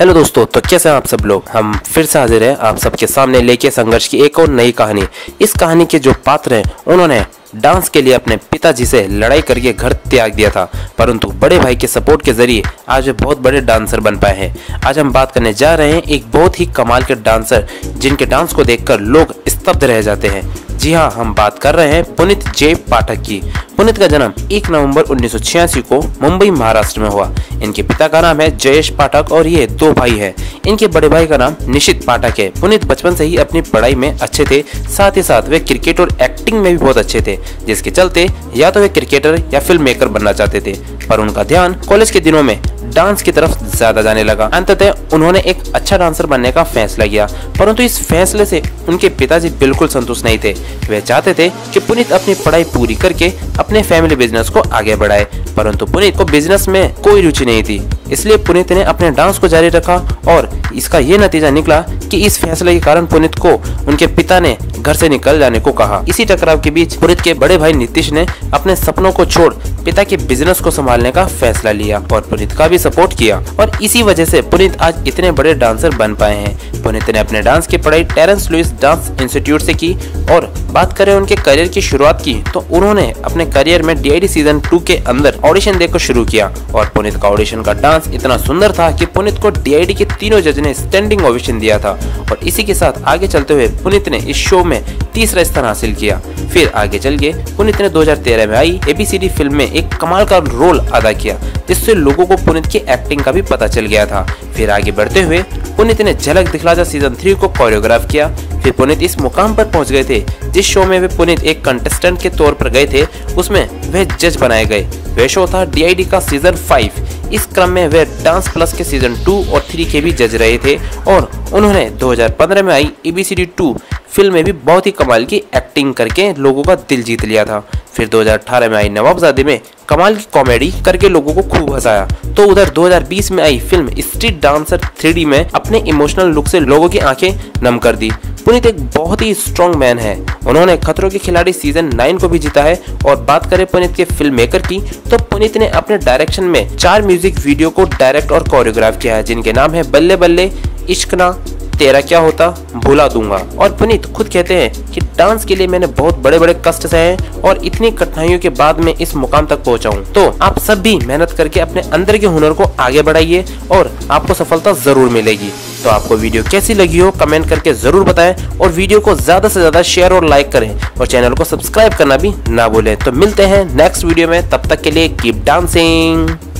Hello दोस्तों, तो कैसे हैं आप सब लोग। हम फिर से हाजिर हैं आप सबके सामने लेके संघर्ष की एक और नई कहानी। इस कहानी के जो पात्र हैं उन्होंने डांस के लिए अपने पिताजी से लड़ाई करके घर त्याग दिया था, परंतु बड़े भाई के सपोर्ट के जरिए आज वे बहुत बड़े डांसर बन पाए हैं। आज हम बात करने जा रहे हैं एक बहुत ही कमाल के डांसर जिनके डांस को देखकर लोग स्तब्ध रह जाते हैं। जी हाँ, हम बात कर रहे हैं पुनीत जे पाठक की। पुनीत का जन्म 1 नवंबर 1986 को मुंबई महाराष्ट्र में हुआ। इनके पिता का नाम है जयेश पाठक और ये 2 भाई हैं। इनके बड़े भाई का नाम निशित पाठक है। पुनीत बचपन से ही अपनी पढ़ाई में अच्छे थे, साथ ही साथ वे क्रिकेट और एक्टिंग में भी बहुत अच्छे थे, जिसके चलते या तो वे क्रिकेटर या फिल्म मेकर बनना चाहते थे, पर उनका ध्यान कॉलेज के दिनों में डांस की तरफ ज्यादा जाने लगा। अंततः उन्होंने एक अच्छा डांसर बनने का फैसला किया, परंतु इस फैसले से उनके पिताजी बिल्कुल संतुष्ट नहीं थे। वे चाहते थे कि पुनीत अपनी पढ़ाई पूरी करके अपने फैमिली बिजनेस को आगे बढ़ाए, परंतु पुनीत को बिजनेस में कोई रुचि नहीं थी। इसलिए पुनीत ने अपने डांस को जारी रखा और इसका ये नतीजा निकला कि इस फैसले के कारण पुनीत को उनके पिता ने घर से निकल जाने को कहा। इसी टकराव के बीच पुनीत के बड़े भाई नीतीश ने अपने सपनों को छोड़ पिता के बिजनेस को संभालने का फैसला लिया और पुनीत का भी सपोर्ट किया, और इसी वजह से पुनीत आज इतने बड़े डांसर बन पाए हैं। पुनीत ने अपने डांस की पढ़ाई टेरेंस लुइस डांस इंस्टीट्यूट से की, और बात करें उनके करियर की शुरुआत की तो उन्होंने अपने करियर में DID सीजन 2 के अंदर ऑडिशन देकर शुरू किया, और पुनीत का ऑडिशन का डांस इतना सुंदर था कि पुनीत को DID के तीनों जज ने स्टैंडिंग ओवेशन दिया था। और इसी के साथ आगे चलते हुए पुनीत ने इस शो में तीसरा स्थान हासिल किया। फिर आगे चल के पुनीत ने 2013 में आई ABCD फिल्म में एक कमाल का रोल अदा किया, जिससे लोगों को पुनीत की एक्टिंग का भी पता चल गया था। फिर आगे बढ़ते हुए पुनीत ने झलक दिखला जा सीजन 3 को कोरियोग्राफ किया। फिर पुनीत इस मुकाम पर पहुंच गए थे जिस शो में वे पुनीत एक कंटेस्टेंट के तौर पर गए थे, उसमें वे जज बनाए गए। वह शो था DID का सीजन 5। इस क्रम में वे डांस प्लस के सीजन 2 और 3 के भी जज रहे थे, और उन्होंने 2015 में आई ABCD 2 फिल्म में भी बहुत ही कमाल की एक्टिंग करके लोगों का दिल जीत लिया था। फिर 2018 में आई नवाबजादे में कमाल की कॉमेडी करके लोगों को खूब हंसाया। तो उधर 2020 में आई फिल्म स्ट्रीट डांसर 3D में अपने इमोशनल लुक से लोगों की आंखें नम कर दी। पुनीत एक बहुत ही स्ट्रॉन्ग मैन है। उन्होंने खतरों के खिलाड़ी सीजन 9 को भी जीता है। और बात करें पुनीत के फिल्म मेकर की, तो पुनीत ने अपने डायरेक्शन में 4 म्यूजिक वीडियो को डायरेक्ट और कोरियोग्राफ किया है, जिनके नाम है बल्ले बल्ले, इश्क ना, तेरा क्या होता, भुला दूंगा। और पुनीत खुद कहते हैं कि डांस के लिए मैंने बहुत बड़े बड़े कष्ट सहे हैं और इतनी कठिनाइयों के बाद मैं इस मुकाम तक पहुंचा हूं। तो आप सब भी मेहनत करके अपने अंदर के हुनर को आगे बढ़ाइए और आपको सफलता जरूर मिलेगी। तो आपको वीडियो कैसी लगी हो कमेंट करके जरूर बताएं, और वीडियो को ज्यादा से ज्यादा शेयर और लाइक करें, और चैनल को सब्सक्राइब करना भी ना भूलें। तो मिलते हैं नेक्स्ट वीडियो में, तब तक के लिए कीप डांसिंग।